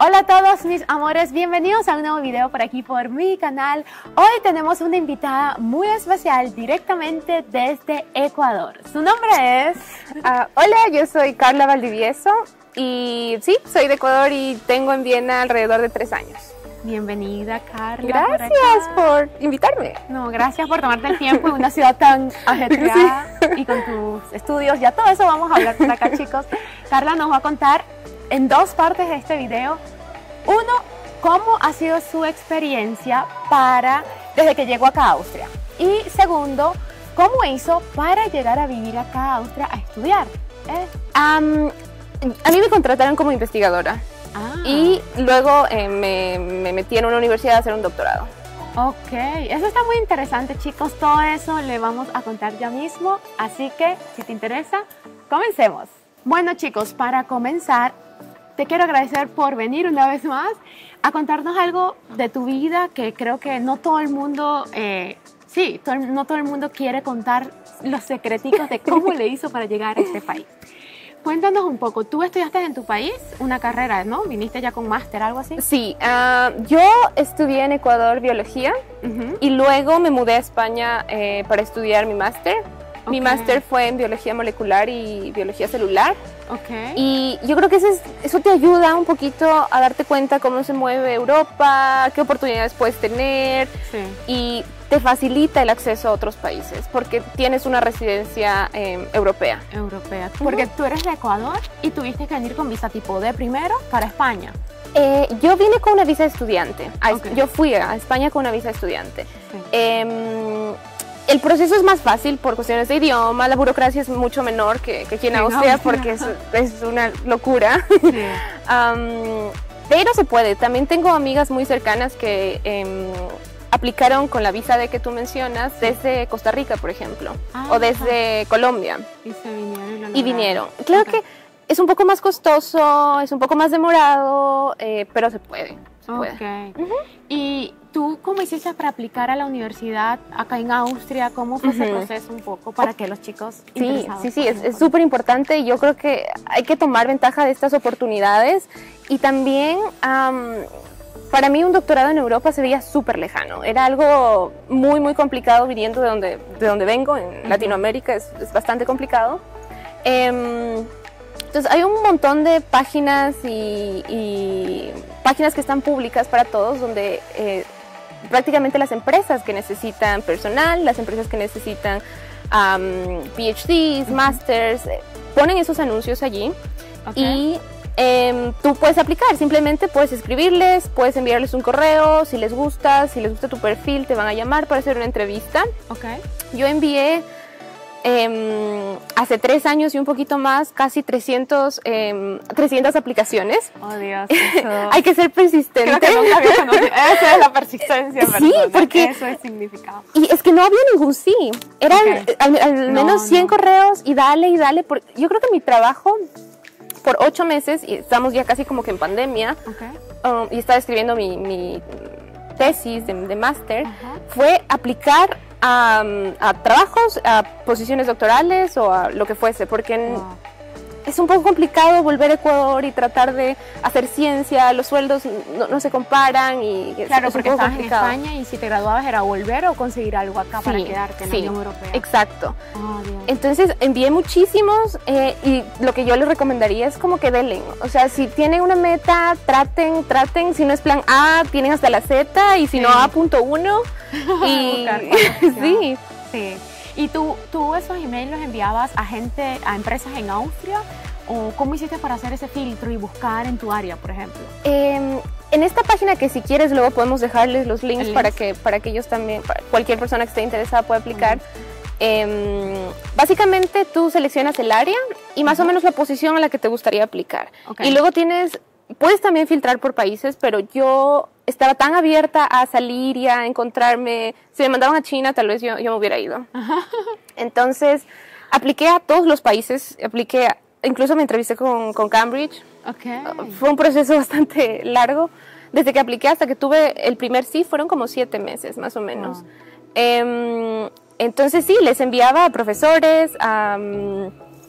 Hola a todos mis amores, bienvenidos a un nuevo video por aquí por mi canal. Hoy tenemos una invitada muy especial directamente desde Ecuador. Su nombre es... Hola, yo soy Carla Valdivieso y sí, soy de Ecuador y tengo en Viena alrededor de 3 años. Bienvenida, Carla. Gracias por invitarme. No, gracias por tomarte el tiempo en una ciudad tan ajetreada y con tus estudios. Ya todo eso vamos a hablar por acá, chicos. Carla nos va a contar en 2 partes de este video. Uno, cómo ha sido su experiencia desde que llegó acá a Austria. Y segundo, cómo hizo para llegar a vivir acá a Austria a estudiar. A mí me contrataron como investigadora. Y luego me metí en una universidad a hacer un doctorado. Ok, eso está muy interesante, chicos. Todo eso le vamos a contar ya mismo. Así que, si te interesa, comencemos. Bueno, chicos, para comenzar, te quiero agradecer por venir una vez más a contarnos algo de tu vida que creo que no todo el mundo, no todo el mundo quiere contar los secreticos de cómo le hizo para llegar a este país. Cuéntanos un poco, tú estudiaste en tu país una carrera, ¿no? ¿Viniste ya con máster, algo así? Sí, yo estudié en Ecuador biología y luego me mudé a España para estudiar mi máster. Okay. Mi máster fue en biología molecular y biología celular. Okay. Y yo creo que eso te ayuda un poquito a darte cuenta cómo se mueve Europa, qué oportunidades puedes tener, sí, y te facilita el acceso a otros países porque tienes una residencia europea. Porque tú eres de Ecuador y tuviste que venir con visa tipo D primero para España. Yo vine con una visa de estudiante. Okay. Yo fui a España con una visa de estudiante. Sí. El proceso es más fácil por cuestiones de idioma, la burocracia es mucho menor que aquí en Austria porque es una locura. Sí. Pero se puede. También tengo amigas muy cercanas que aplicaron con la visa de que tú mencionas desde Costa Rica, por ejemplo, o desde Colombia. Y se vinieron. Y vinieron. Claro que es un poco más costoso, es un poco más demorado, pero se puede. Okay. ¿Y tú cómo hiciste para aplicar a la universidad acá en Austria? ¿Cómo fue ese proceso un poco para que los chicos interesados? Sí, es súper importante y yo creo que hay que tomar ventaja de estas oportunidades y también para mí un doctorado en Europa se veía súper lejano, era algo muy muy complicado viniendo de donde vengo, en Latinoamérica es bastante complicado. Entonces hay un montón de páginas y páginas que están públicas para todos donde prácticamente las empresas que necesitan personal, las empresas que necesitan PhDs, masters, ponen esos anuncios allí. Y tú puedes aplicar, simplemente puedes escribirles, puedes enviarles un correo, si les gusta tu perfil te van a llamar para hacer una entrevista. Yo envié hace 3 años y un poquito más, casi 300 aplicaciones. Oh, Dios. Hay que ser persistente. Creo que nunca había conocido. Esa es la persistencia. Sí, porque eso es significado. Y es que no había ningún sí. Eran al menos 100 correos y dale. Yo creo que mi trabajo por 8 meses, y estamos ya casi como que en pandemia, y estaba escribiendo mi tesis de máster, fue aplicar a trabajos, a posiciones doctorales o a lo que fuese, porque es un poco complicado volver a Ecuador y tratar de hacer ciencia, los sueldos no se comparan y claro, porque estabas en España y si te graduabas era volver o conseguir algo acá para quedarte en la Unión Europea. Exacto. Entonces envié muchísimos y lo que yo les recomendaría es como que denle, o sea, si tienen una meta, traten, si no es plan A, tienen hasta la Z y si no A.1 y sí. ¿Y tú esos emails los enviabas a empresas en Austria? ¿O cómo hiciste para hacer ese filtro y buscar en tu área, por ejemplo? En esta página, que si quieres luego podemos dejarles los links para que ellos también, cualquier persona que esté interesada pueda aplicar. Básicamente tú seleccionas el área y más o menos la posición a la que te gustaría aplicar. Y luego puedes también filtrar por países, pero yo estaba tan abierta a salir y a encontrarme. Si me mandaban a China, tal vez yo me hubiera ido. Entonces, apliqué a todos los países, incluso me entrevisté con Cambridge. Fue un proceso bastante largo. Desde que apliqué hasta que tuve el primer sí, fueron como 7 meses, más o menos. Entonces, sí, les enviaba a profesores, a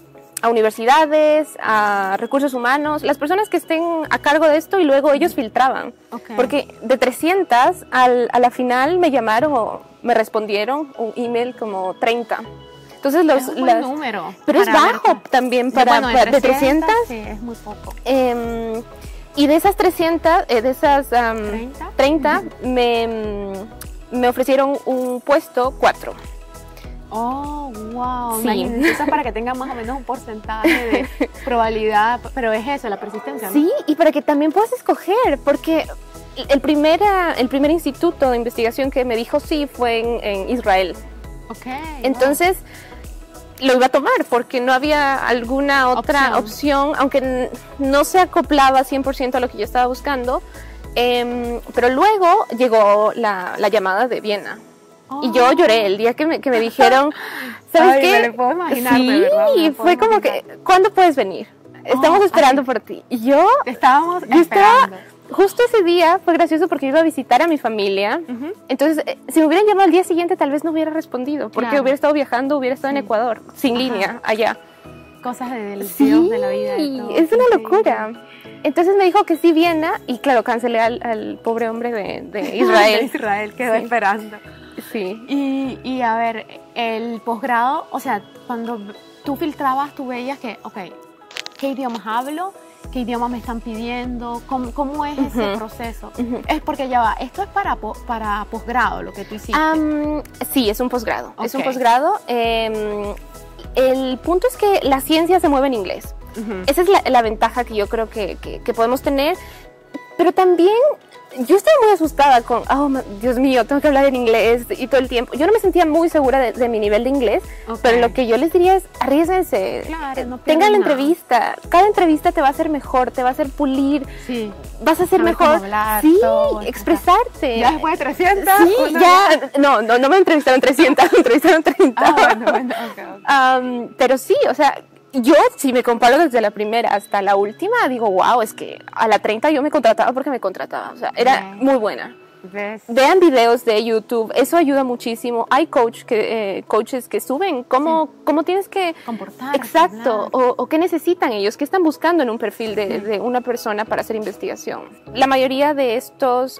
a universidades, a recursos humanos, las personas que estén a cargo de esto, y luego ellos filtraban. Porque de 300 a la final me llamaron o me respondieron un email como 30. Entonces es un buen número. Pero es bajo también para, bueno, de 300. Sí, es muy poco. Y de esas 300, de esas 30 me ofrecieron un puesto 4. Oh, wow. Sí. Imagínense, eso es para que tengan más o menos un porcentaje de probabilidad, pero es eso, la persistencia, ¿no? Sí, y para que también puedas escoger, porque el primer instituto de investigación que me dijo sí fue en Israel. Entonces lo iba a tomar porque no había alguna otra opción, aunque no se acoplaba 100% a lo que yo estaba buscando. Pero luego llegó la llamada de Viena. Y yo lloré el día que me dijeron, ¿sabes qué? Me lo puedo imaginar, sí, de verdad, y fue como que, ¿cuándo puedes venir? Estamos esperando por ti. Y yo esperando. Justo ese día fue gracioso porque iba a visitar a mi familia. Entonces, si me hubieran llamado al día siguiente, tal vez no hubiera respondido, porque hubiera estado viajando, hubiera estado en Ecuador, sin línea, allá. Cosas del Dios de la vida. Es una locura. Entonces me dijo que sí, Viena, y claro, cancelé al pobre hombre de Israel. De Israel, quedó esperando. Sí. Y a ver, el posgrado, o sea, cuando tú filtrabas, tú veías que, ¿qué idiomas hablo? ¿Qué idiomas me están pidiendo? ¿Cómo es ese proceso? Es porque ya va, esto es para posgrado, lo que tú hiciste. Sí, es un posgrado. Es un posgrado. El punto es que la ciencia se mueve en inglés. Esa es la ventaja que yo creo que podemos tener. Pero también yo estaba muy asustada con, Dios mío, tengo que hablar en inglés y todo el tiempo. Yo no me sentía muy segura de mi nivel de inglés, pero lo que yo les diría es, arriésguense, tengan la entrevista. Cada entrevista te va a hacer mejor, te va a hacer pulir, vas a ser mejor, expresarte. ¿Ya después de 300? Sí, ya, no me entrevistaron 300, me entrevistaron 30. Pero sí, o sea, yo, si me comparo desde la primera hasta la última, digo, wow, es que a la 30 yo me contrataba porque me contrataba. O sea, era muy buena. Vean videos de YouTube, eso ayuda muchísimo. Hay coaches que suben cómo tienes que comportar. Exacto, o qué necesitan ellos, qué están buscando en un perfil de una persona para hacer investigación. La mayoría de estos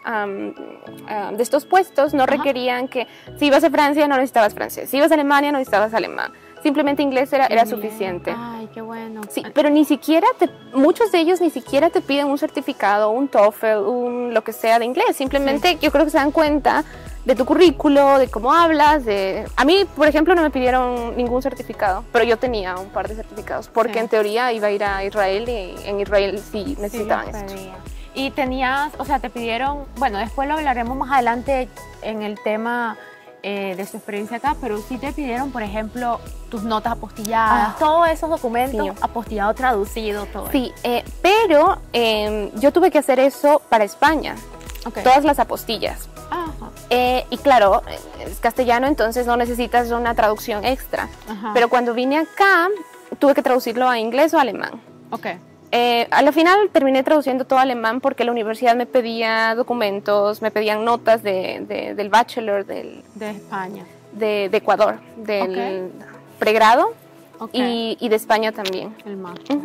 puestos no requerían que si ibas a Francia no necesitabas francés, si ibas a Alemania no necesitabas alemán. Simplemente inglés era suficiente. Ay, qué bueno. Sí, pero muchos de ellos ni siquiera te piden un certificado, un TOEFL, lo que sea de inglés. Simplemente yo creo que se dan cuenta de tu currículo, de cómo hablas. A mí, por ejemplo, no me pidieron ningún certificado, pero yo tenía un par de certificados, porque en teoría iba a ir a Israel y en Israel sí necesitaban esto. Y tenías, o sea, te pidieron, bueno, después lo hablaremos más adelante en el tema de su experiencia acá, pero sí te pidieron, por ejemplo, tus notas apostilladas, todos esos documentos apostillados, traducidos, todo. Sí, pero yo tuve que hacer eso para España, todas las apostillas. Y claro, es castellano, entonces no necesitas una traducción extra. Pero cuando vine acá, tuve que traducirlo a inglés o alemán. A la final terminé traduciendo todo alemán porque la universidad me pedía documentos, me pedían notas del bachelor de España, de Ecuador, del pregrado y de España también. El máster.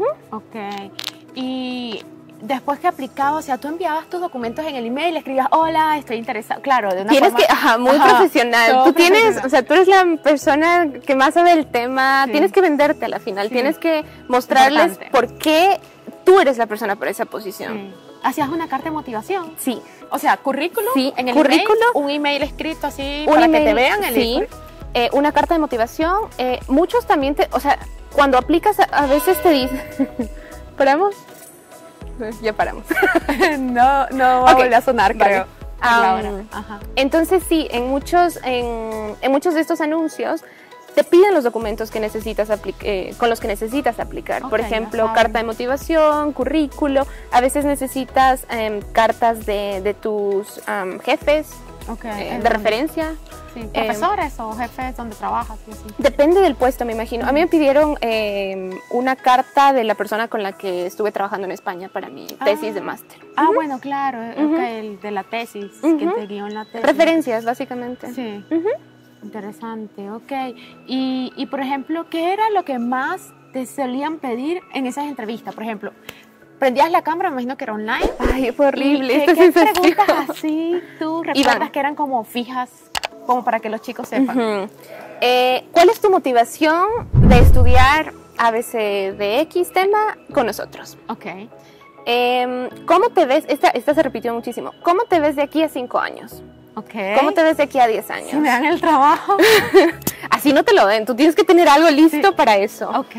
Y después que aplicaba, o sea, tú enviabas tus documentos en el email, le escribías, hola, estoy interesado. Claro, de una forma... Tienes que, muy profesional. Tú tienes, o sea, tú eres la persona que más sabe del tema, tienes que venderte a la final, tienes que mostrarles por qué tú eres la persona para esa posición. ¿Hacías una carta de motivación? Sí. O sea, currículum en el currículum, email, un email escrito así para que te vean el una carta de motivación. Muchos también o sea, cuando aplicas a veces te dicen... ¿Paramos? Ya paramos. no va a volver a sonar, creo. Entonces sí, en muchos de estos anuncios te piden los documentos que necesitas con los que necesitas aplicar. Por ejemplo, carta de motivación, currículo. A veces necesitas cartas de tus jefes, de referencia. Profesores o jefes donde trabajas. Depende del puesto, me imagino. A mí me pidieron una carta de la persona con la que estuve trabajando en España para mi tesis de máster. Bueno, claro, el de la tesis, que te guió en la tesis. Referencias, básicamente. Sí. Interesante, Y por ejemplo, ¿qué era lo que más te solían pedir en esas entrevistas? Por ejemplo, prendías la cámara, me imagino que era online. Ay, fue horrible. ¿Qué preguntas así tú recuerdas que eran como fijas, como para que los chicos sepan? ¿Cuál es tu motivación de estudiar ABCDX tema con nosotros? Ok. ¿Cómo te ves? Esta se repitió muchísimo. ¿Cómo te ves de aquí a 5 años? Okay. ¿Cómo te ves de aquí a 10 años? Si me dan el trabajo. Así no te lo den, tú tienes que tener algo listo para eso. Ok.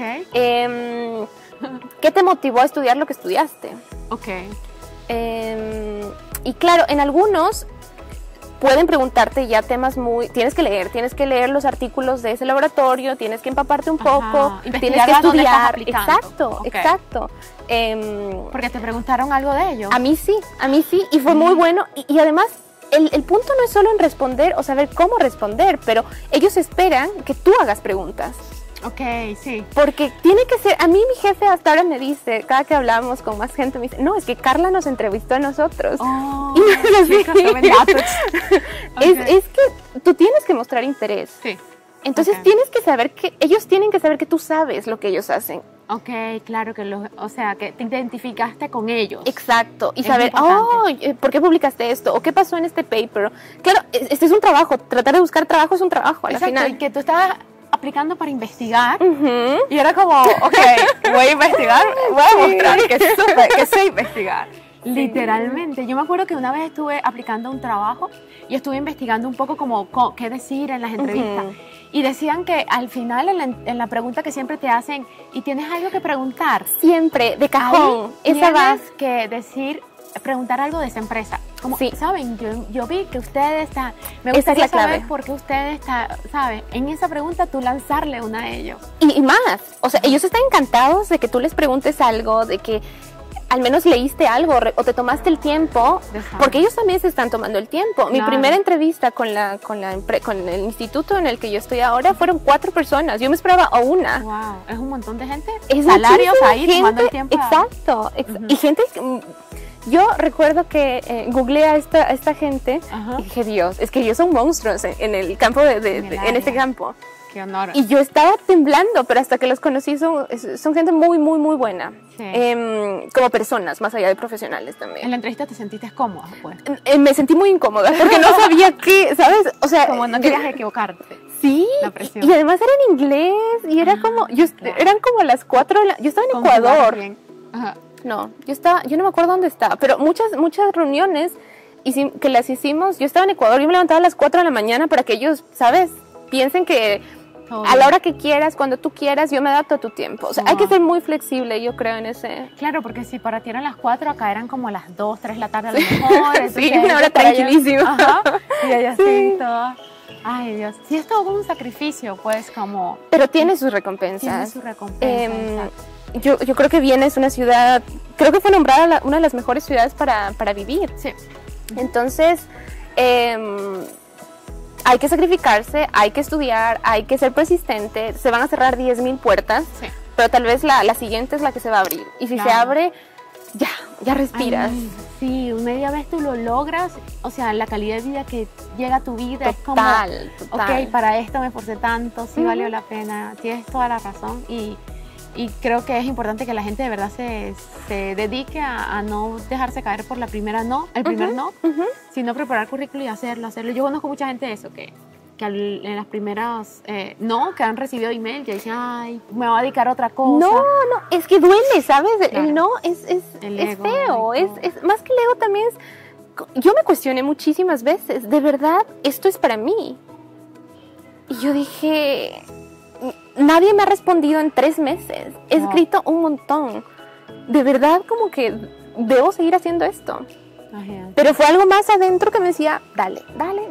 ¿Qué te motivó a estudiar lo que estudiaste? Ok. Y claro, en algunos pueden preguntarte ya temas tienes que leer los artículos de ese laboratorio, tienes que empaparte un poco, tienes que estudiar. Exacto, exacto. Porque te preguntaron algo de ello. A mí sí, y fue muy bueno. Y además, el punto no es solo en responder o saber cómo responder, pero ellos esperan que tú hagas preguntas. Ok, sí. Porque tiene que ser, a mí mi jefe hasta ahora me dice, cada que hablamos con más gente, me dice, no, es que Carla nos entrevistó a nosotros. Oh, y chicos, es que tú tienes que mostrar interés. Sí. Entonces tienes que saber ellos tienen que saber que tú sabes lo que ellos hacen. Ok, claro, o sea, que te identificaste con ellos. Exacto, y saber, ¿por qué publicaste esto? ¿O qué pasó en este paper? Claro, este es un trabajo, tratar de buscar trabajo es un trabajo al final. Y que tú estabas aplicando para investigar y era como, ok, voy a investigar, voy a mostrar que sé investigar. Sí. Literalmente, yo me acuerdo que una vez estuve aplicando un trabajo y estuve investigando un poco como qué decir en las entrevistas. Y decían que al final, en la pregunta que siempre te hacen, ¿y tienes algo que preguntar? Siempre, de cajón. Esa vas que preguntar algo de esa empresa. Como, ¿saben? Yo vi que ustedes están... Me gustaría saber por qué ustedes están, ¿sabes? En esa pregunta tú lanzarle una de ellos. Y más, o sea, ellos están encantados de que tú les preguntes algo, de que al menos leíste algo o te tomaste el tiempo, porque ellos también se están tomando el tiempo. Mi primera entrevista con el instituto en el que yo estoy ahora fueron 4 personas. Yo me esperaba a una. Wow, es un montón de gente. Es salarios ahí tomando el tiempo. Exacto. Y gente. Yo recuerdo que googleé a esta gente y dije, Dios, es que ellos son monstruos en el campo en este campo. Qué honor. Y yo estaba temblando, pero hasta que los conocí son gente muy, muy, muy buena. Sí. Como personas, más allá de profesionales también. ¿En la entrevista te sentiste cómoda? Pues? Me sentí muy incómoda porque no sabía qué, ¿sabes? O sea, como no querías equivocarte. Sí, y además era en inglés y era como, eran como las 4 yo estaba en Ecuador. Ajá. No, yo no me acuerdo dónde estaba, pero muchas reuniones que las hicimos, yo estaba en Ecuador, yo me levantaba a las 4 de la mañana para que ellos, ¿sabes? Piensen que a la hora que quieras, cuando tú quieras, yo me adapto a tu tiempo. O sea, hay que ser muy flexible, yo creo, en ese... Claro, porque si para ti eran las 4, acá eran como las 2, 3 de la tarde a lo mejor. Sí, una hora tranquilísima. Ajá, y allá sí. Todo. Ay, Dios. Sí, es todo un sacrificio, pues, como... Pero tiene sus recompensas. Tiene sus recompensas, yo creo que Viena es una ciudad... Creo que fue nombrada una de las mejores ciudades para vivir. Sí. Entonces... hay que sacrificarse, hay que estudiar, hay que ser persistente. Se van a cerrar 10,000 puertas, pero tal vez la siguiente es la que se va a abrir. Y si se abre, ya respiras. Ay, sí, media vez tú lo logras, o sea, la calidad de vida que llega a tu vida es como, total. Ok, para esto me esforcé tanto, sí valió la pena, tienes toda la razón. Y creo que es importante que la gente de verdad se dedique a no dejarse caer por el primer no, sino preparar currículum y hacerlo. Yo conozco mucha gente de eso, que en las primeras que han recibido email, que dicen, ay, me voy a dedicar a otra cosa. No, es que duele, ¿sabes? Claro. El no es ego, feo, es más que el ego también yo me cuestioné muchísimas veces, ¿de verdad esto es para mí? Y yo dije... Nadie me ha respondido en 3 meses. He escrito un montón. De verdad, como que debo seguir haciendo esto. Pero fue algo más adentro que me decía, dale.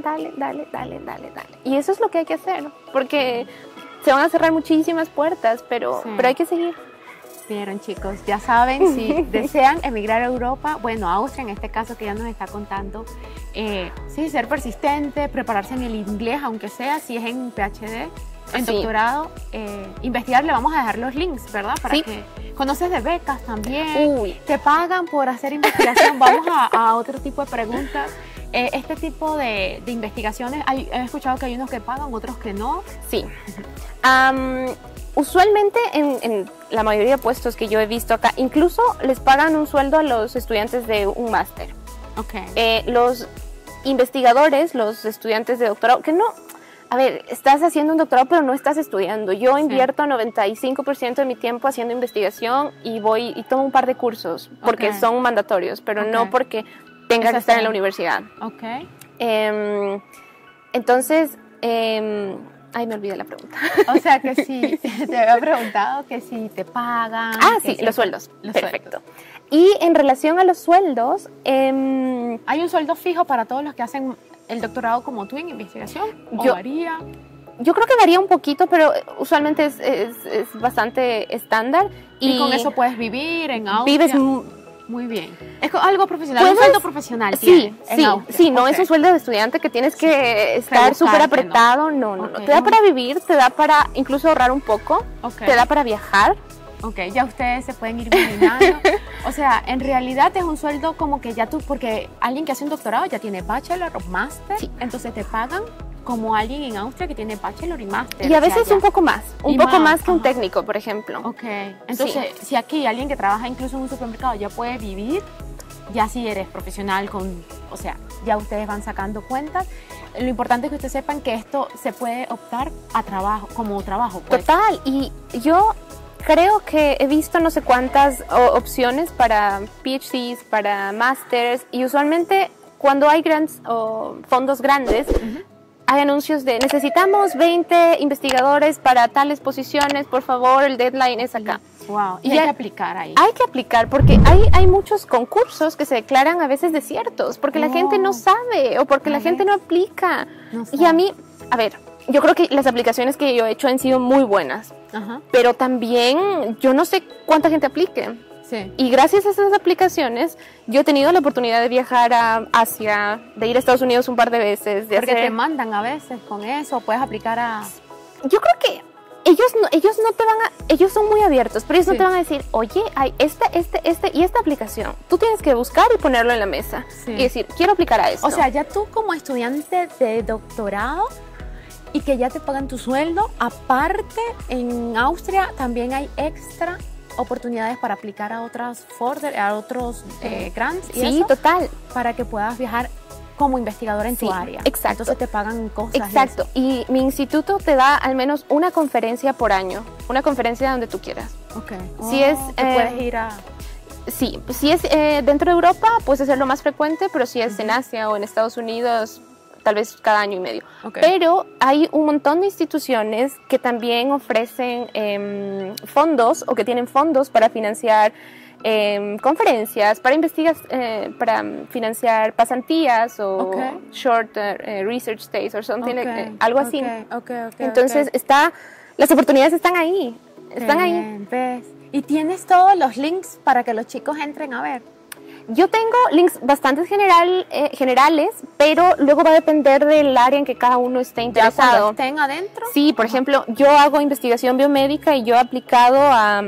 Y eso es lo que hay que hacer. Porque se van a cerrar muchísimas puertas, pero hay que seguir. Vieron, chicos, ya saben, si desean emigrar a Europa, bueno, a Austria en este caso que ya nos está contando, ser persistente, prepararse en el inglés, aunque sea, si es en PhD. En doctorado, investigar, le vamos a dejar los links, ¿verdad? Para que conoces de becas también, te pagan por hacer investigación, vamos a otro tipo de preguntas Este tipo de investigaciones, he escuchado que hay unos que pagan, otros que no. Sí. Usualmente en la mayoría de puestos que yo he visto acá, incluso les pagan un sueldo a los estudiantes de un máster. Okay. Los investigadores, los estudiantes de doctorado, que no... A ver, estás haciendo un doctorado, pero no estás estudiando. Yo invierto 95% de mi tiempo haciendo investigación y voy y tomo un par de cursos porque son mandatorios, pero no porque tenga que estar en la universidad. Okay. Entonces, ay, me olvidé la pregunta. O sea, que si te había preguntado que si te pagan. Ah, sí, los sueldos. Perfecto. Y en relación a los sueldos... ¿Hay un sueldo fijo para todos los que hacen el doctorado como tú en investigación? ¿O varía? Yo creo que varía un poquito, pero usualmente es bastante estándar. Y con eso puedes vivir en Austria. Vives muy bien. Es algo profesional, un sueldo profesional. Sí, no es un sueldo de estudiante que tienes que estar súper apretado. No. Te da para vivir, te da para incluso ahorrar un poco, te da para viajar. Ok, ya ustedes se pueden ir imaginando. O sea, en realidad es un sueldo como que ya tú, porque alguien que hace un doctorado ya tiene bachelor o master, entonces te pagan como alguien en Austria que tiene bachelor y master. Y a veces un poco más que un técnico, por ejemplo. Ok, entonces si aquí alguien que trabaja incluso en un supermercado ya puede vivir, ya si eres profesional o sea, ya ustedes van sacando cuentas. Lo importante es que ustedes sepan que esto se puede optar a trabajo, como trabajo. Pues. Total, y yo... Creo que he visto no sé cuántas opciones para PhDs, para masters, y usualmente cuando hay grants o fondos grandes, hay anuncios de necesitamos 20 investigadores para tales posiciones, por favor, el deadline es acá. Wow. Y hay que aplicar ahí. Hay que aplicar porque hay muchos concursos que se declaran a veces desiertos porque la gente no sabe o porque la gente no aplica. Y a mí, a ver, yo creo que las aplicaciones que yo he hecho han sido muy buenas. Pero también yo no sé cuánta gente aplique. Sí. Y gracias a esas aplicaciones yo he tenido la oportunidad de viajar a Asia, de ir a Estados Unidos un par de veces. Porque te mandan a veces con eso, puedes aplicar a... Yo creo que ellos no te van a... Ellos son muy abiertos, pero ellos no te van a decir, oye, hay esta aplicación. Tú tienes que buscar y ponerlo en la mesa. Y decir, quiero aplicar a esto. O sea, ya tú como estudiante de doctorado... Y que ya te pagan tu sueldo. Aparte, en Austria también hay extra oportunidades para aplicar a otros grants. Sí, total. Para que puedas viajar como investigador en tu área. Exacto. Entonces te pagan cosas. Exacto. Y mi instituto te da al menos una conferencia por año. Una conferencia donde tú quieras. Ok. Si puedes ir a... Sí, si es dentro de Europa, puedes hacerlo más frecuente, pero si es en Asia o en Estados Unidos... tal vez cada año y medio. Pero hay un montón de instituciones que también ofrecen fondos o que tienen fondos para financiar conferencias, para para financiar pasantías o short research stays o something algo así. Entonces las oportunidades están ahí. Ahí. ¿Ves? Y tienes todos los links para que los chicos entren a ver. Yo tengo links bastante generales, pero luego va a depender del área en que cada uno esté interesado. ¿Ya cuando estén adentro? Sí, por ejemplo, yo hago investigación biomédica y yo he aplicado a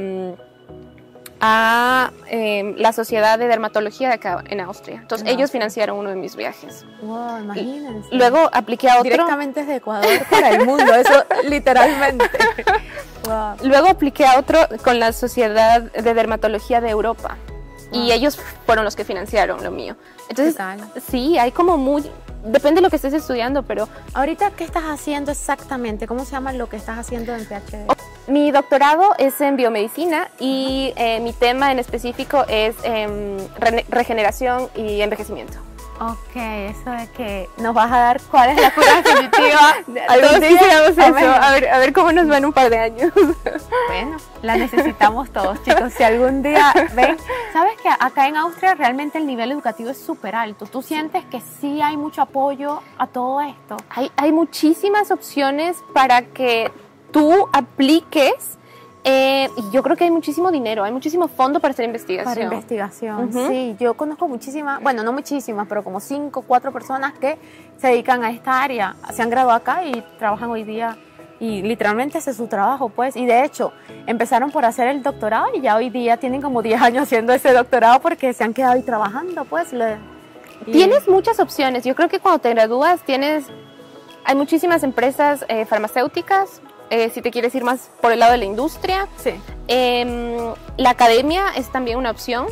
la Sociedad de Dermatología de acá en Austria. Entonces, ellos financiaron uno de mis viajes. Wow, imagínense. Luego apliqué a otro. Directamente desde Ecuador para el mundo, eso literalmente. Wow. Luego apliqué a otro con la Sociedad de Dermatología de Europa. Y ellos fueron los que financiaron lo mío. Entonces, sí, hay como depende de lo que estés estudiando, pero... Ahorita, ¿qué estás haciendo exactamente? ¿Cómo se llama lo que estás haciendo en PhD? Mi doctorado es en biomedicina y mi tema en específico es regeneración y envejecimiento. Ok, eso de que nos vas a dar cuál es la cura definitiva. Algún día hagamos eso, a ver cómo nos va en un par de años. Bueno, la necesitamos todos, chicos. Si algún día ven, sabes que acá en Austria realmente el nivel educativo es súper alto. ¿Tú sientes que sí hay mucho apoyo a todo esto? Hay muchísimas opciones para que tú apliques. Y yo creo que hay muchísimo dinero, hay muchísimo fondo para hacer investigación. Para investigación, sí. Yo conozco muchísimas, bueno, no muchísimas, pero como 5 o 4 personas que se dedican a esta área. Se han graduado acá y trabajan hoy día y literalmente ese es su trabajo, pues. Y de hecho, empezaron por hacer el doctorado y ya hoy día tienen como 10 años haciendo ese doctorado porque se han quedado ahí trabajando, pues. Tienes muchas opciones. Yo creo que cuando te gradúas hay muchísimas empresas farmacéuticas, si te quieres ir más por el lado de la industria. Sí. La academia es también una opción.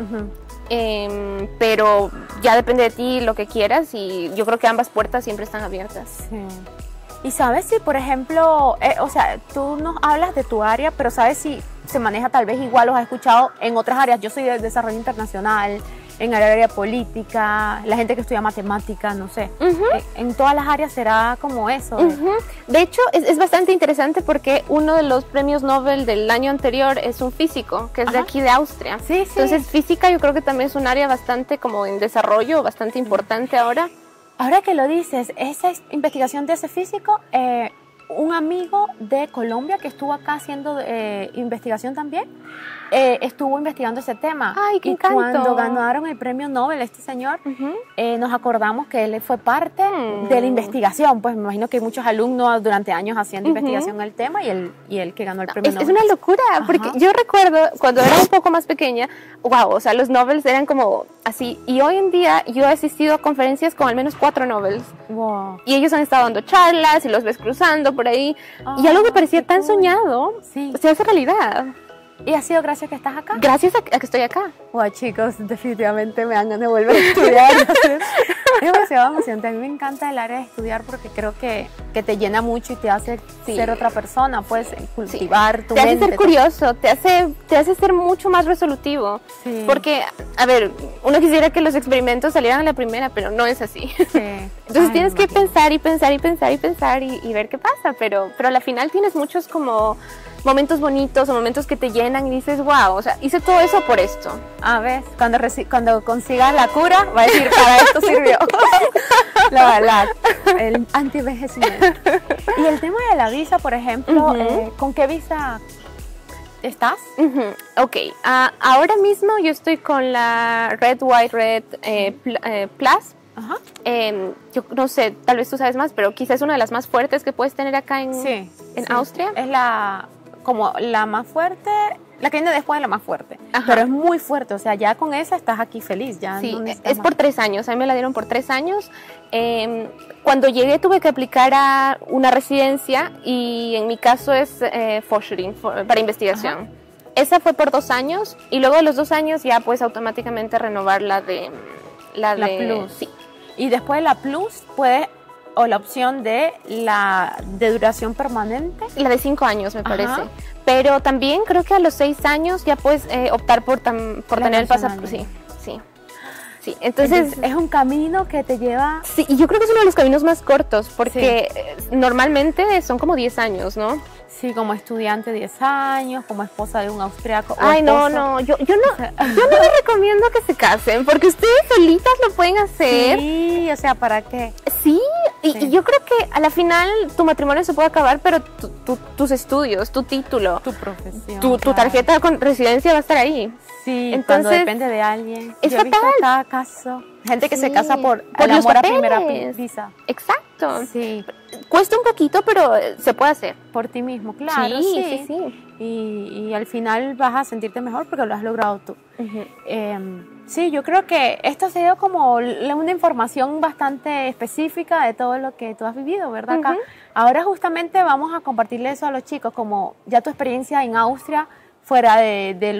Pero ya depende de ti lo que quieras, y yo creo que ambas puertas siempre están abiertas. Sí. Y sabes si, por ejemplo, o sea, tú nos hablas de tu área, pero sabes si se maneja tal vez igual, o has escuchado en otras áreas. Yo soy de desarrollo internacional, en el área política, la gente que estudia matemáticas, no sé. En todas las áreas será como eso. De hecho, es bastante interesante porque uno de los premios Nobel del año anterior es un físico, que es de aquí de Austria. Sí, sí. Entonces, física yo creo que también es un área bastante como en desarrollo, bastante importante ahora. Ahora que lo dices, esa investigación de ese físico, un amigo de Colombia que estuvo acá haciendo investigación también, estuvo investigando ese tema. ¡Ay, qué y encanto! Cuando ganaron el premio Nobel, este señor, nos acordamos que él fue parte de la investigación. Pues me imagino que hay muchos alumnos durante años haciendo investigación en el tema, y él que ganó el premio Nobel. Es una locura, porque yo recuerdo cuando era un poco más pequeña, wow, o sea, los Nobels eran como así, y hoy en día yo he asistido a conferencias con al menos 4 Nobels. Wow. Y ellos han estado dando charlas y los ves cruzando por ahí, y algo que parecía tan soñado, se hace realidad. ¿Y ha sido gracias a que estás acá? Gracias a que estoy acá. Wow, chicos, definitivamente me dan ganas de volver a estudiar. Es demasiado emocionante. A mí me encanta el área de estudiar porque creo que te llena mucho y te hace ser otra persona, puedes cultivar tu mente. Te hace ser curioso, te hace ser mucho más resolutivo. Sí. Porque, a ver, uno quisiera que los experimentos salieran a la primera, pero no es así. Sí. Entonces tienes que pensar y pensar y pensar y pensar y ver qué pasa, pero a la final tienes muchos como momentos bonitos o momentos que te llenan y dices, wow, o sea, hice todo eso por esto. A ver, cuando consigas la cura, va a decir, para esto sirvió. El anti-envejecimiento. Y el tema de la visa, por ejemplo, ¿con qué visa estás? Ok, ahora mismo yo estoy con la Red White Red Plus. Yo no sé, tal vez tú sabes más, pero quizás es una de las más fuertes que puedes tener acá en Austria. Es como la más fuerte, la que viene después de la más fuerte. Pero es muy fuerte, o sea, ya con esa estás aquí feliz. Ya sí, no es por 3 años, a mí me la dieron por 3 años. Cuando llegué tuve que aplicar a una residencia, y en mi caso es Forschung, para investigación. Esa fue por 2 años, y luego de los 2 años ya puedes automáticamente renovar la Plus. Sí. Y después de la Plus puedes, o la opción de duración permanente. La de 5 años me parece. Pero también creo que a los 6 años ya puedes optar por tener el pasaporte. Sí. Entonces es un camino que te lleva... Sí, y yo creo que es uno de los caminos más cortos, porque normalmente son como 10 años, ¿no? Sí, como estudiante 10 años, como esposa de un austriaco. Ay, no, yo no les recomiendo que se casen, porque ustedes solitas lo pueden hacer. Sí, o sea, ¿para qué? Sí, y yo creo que a la final tu matrimonio se puede acabar, pero tus estudios, tu título, tu profesión, tu tarjeta con residencia va a estar ahí. Sí, entonces depende de alguien. Es fatal. Cada caso. Gente que se casa por los amor papeles. A primera vista. Exacto. Sí. Cuesta un poquito, pero se puede hacer. Por ti mismo, claro. Sí. Y al final vas a sentirte mejor porque lo has logrado tú. Sí, yo creo que esto ha sido como una información bastante específica de todo lo que tú has vivido, ¿verdad? Acá. Ahora justamente vamos a compartirle eso a los chicos, como ya tu experiencia en Austria fuera de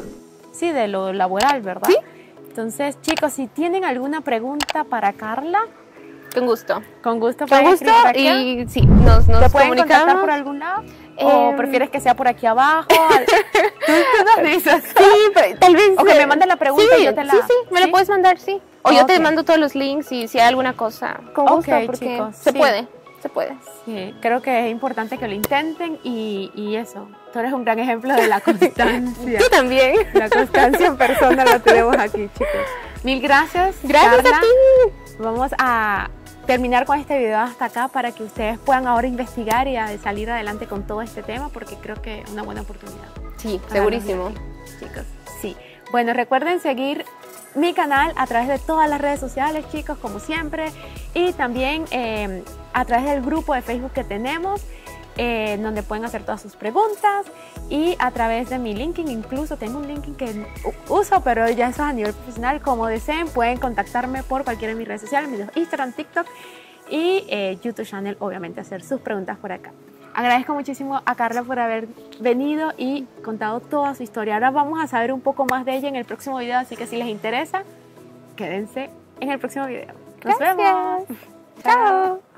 lo laboral, ¿verdad? Sí. Entonces, chicos, si tienen alguna pregunta para Carla, con gusto. Con gusto, y sí, nos ¿te pueden contactar por algún lado? ¿O prefieres que sea por aquí abajo? ¿Tú nos dices? Sí, pero tal vez... O que me mandes la pregunta y yo te la... Sí, me la puedes mandar, sí. O yo te mando todos los links y si hay alguna cosa. Con gusto, porque chicos, se puede. Sí, creo que es importante que lo intenten y eso. Tú eres un gran ejemplo de la constancia. Tú también. La constancia en persona la tenemos aquí, chicos. Mil gracias. Gracias, Carla. A ti. Vamos a terminar con este video hasta acá para que ustedes puedan ahora investigar y salir adelante con todo este tema, porque creo que es una buena oportunidad. Sí, segurísimo. Chicos, sí. Bueno, recuerden seguir mi canal a través de todas las redes sociales, chicos, como siempre, y también a través del grupo de Facebook que tenemos. donde pueden hacer todas sus preguntas, y a través de mi LinkedIn, incluso tengo un LinkedIn que uso, pero ya eso es a nivel profesional. Como deseen, pueden contactarme por cualquiera de mis redes sociales, mis Instagram, TikTok y YouTube channel, obviamente hacer sus preguntas por acá. Agradezco muchísimo a Carla por haber venido y contado toda su historia. Ahora vamos a saber un poco más de ella en el próximo video, así que si les interesa, quédense en el próximo video. Nos vemos. Chao.